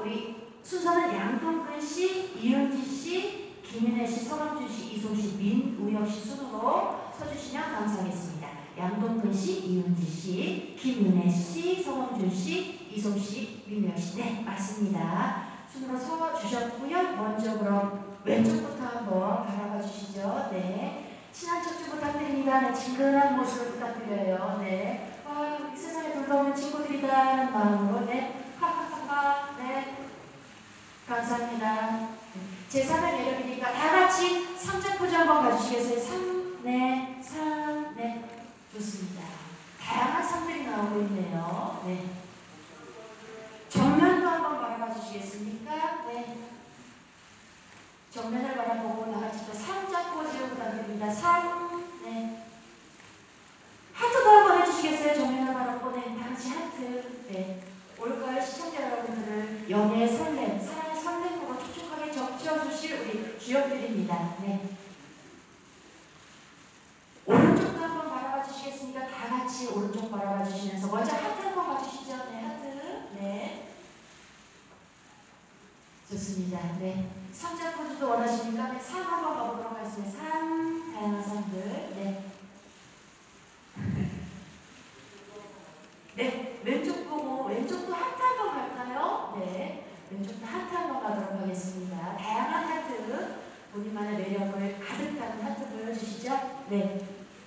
우리 순서는 양동근 씨, 이은지 씨, 김윤혜 씨, 서범준 씨, 이송 씨, 민우혁 씨 순으로 서주시면 감사하겠습니다. 양동근 씨, 이은지 씨, 김윤혜 씨, 서범준 씨, 이송 씨, 민우혁 씨. 네, 맞습니다. 순으로 서 주셨고요. 먼저 그럼 왼쪽부터 한번 바라봐 주시죠. 네. 친한 척 좀 부탁드립니다. 네, 친근한 모습을 부탁드려요. 네. 이 세상에 돌아오는 친구들이다라는 마음으로, 네. 하하하하. 네. 감사합니다. 제3의 매력이니까 다 같이 3자 포즈 한번 가주시겠어요? 3, 네, 3, 네. 좋습니다. 다양한 상들이 나오고 있네요. 네. 정면도 한번 바라봐 주시겠습니까? 네. 정면을 바라보고 나같이 또 3자 포즈 부탁드립니다. 3, 네. 하트도 한번 해주시겠어요? 정면을 바라보고, 네. 다 같이 하트. 네. 올가을 시청자 여러분들을 연애의 설렘, 사랑의 설렘으로 촉촉하게 적셔주실 우리 주역들입니다. 네. 오른쪽도 한번 바라봐 주시겠습니까? 다 같이 오른쪽 바라봐 주시면서 먼저 하트 한번 봐주시죠. 네, 하트. 네. 좋습니다. 네. 3자 포즈도 원하시니까 네, 3 한번 가보도록 하겠습니다. 3, 다양한 상들. 네. 네, 왼쪽 보고 왼쪽도 하트 한번 갈까요? 네, 왼쪽도 하트 한번 가도록 하겠습니다. 다양한 하트, 본인만의 매력을 가득한 하트 보여주시죠? 네.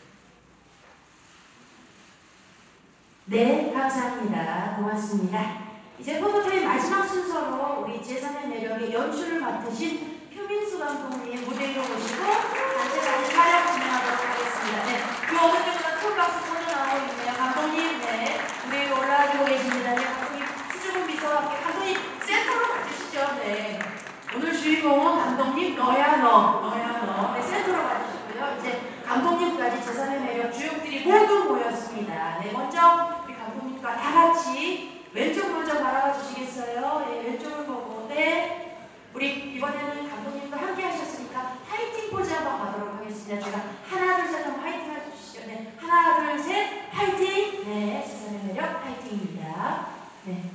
네, 감사합니다. 고맙습니다. 이제 포토타임 마지막 순서로 우리 제3의 매력의 연출을 맡으신 표민수 감독님 무대 위로 모시고 단체사진 촬영 진행하도록 하겠습니다. 네, 그 어느 때보다 큰 박수 터져 나오고 있네요. 감독님, 네, 무대 위로 올라가고 계십니다. 네, 감독님 수줍은 미소와 함께 감독님 센터로 가주시죠. 네, 오늘 주인공은 감독님 너야 너, 너야 너. 네, 센터로 가주시고요. 이제 감독님까지 제3의 매력 주역들이 모두 모였습니다. 네, 먼저 우리 감독님과 다 같이 왼쪽 먼저 바라봐 주시겠어요? 네, 왼쪽을 보고. 네. 우리 이번에는 감독님과 함께 하셨으니까 파이팅 포즈 한번 가도록 하겠습니다. 제가 하나, 둘, 셋 하면 파이팅 해주시죠. 네. 하나, 둘, 셋, 파이팅! 네. 제3의 매력 파이팅입니다. 네.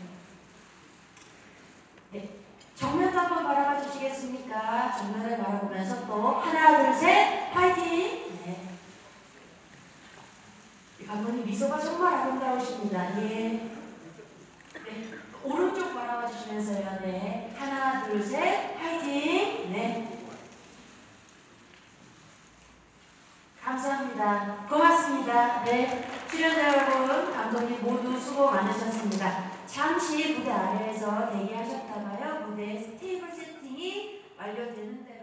네. 정면도 한번 바라봐 주시겠습니까? 정면을 바라보면서 또 하나, 둘, 셋, 파이팅! 네. 감독님 미소가 정말 아름다우십니다. 예. 네, 오른쪽 바라봐 주시면서요. 네, 하나, 둘, 셋, 화이팅! 네, 감사합니다. 고맙습니다. 네, 출연자 여러분, 감독님 모두 수고 많으셨습니다. 잠시 무대 아래에서 대기하셨다가요, 무대 테이블 세팅이 완료되는 데